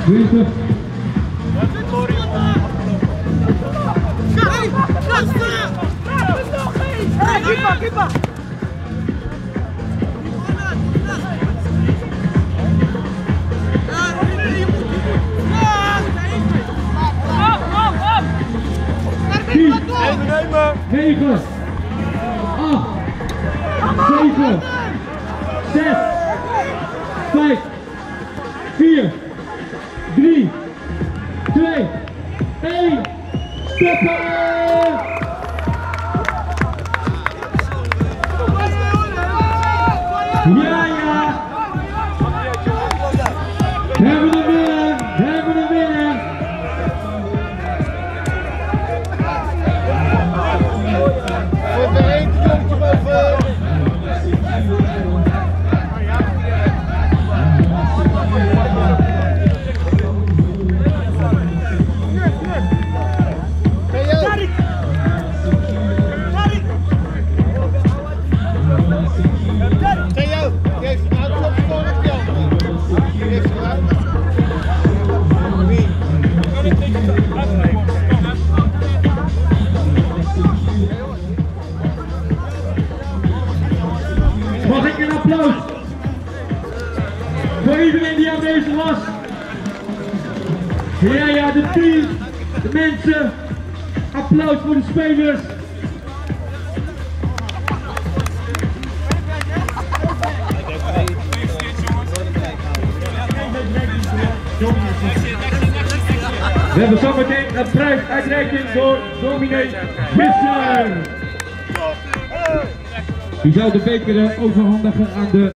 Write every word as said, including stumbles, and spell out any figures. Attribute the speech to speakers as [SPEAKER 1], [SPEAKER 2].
[SPEAKER 1] twintig.
[SPEAKER 2] Keeper, keeper!
[SPEAKER 1] negen, acht, zeven, zes, vijf, vier, drie, twee, één, stoppen! Ja, ja! We hebben de winnaar! We hebben de winnaar! Mag ik een applaus voor iedereen die aanwezig was? Ja, ja, de team, de mensen. Applaus voor de spelers. We hebben zometeen een prijsuitreiking door dominee Visser. Die zou de beker overhandigen aan de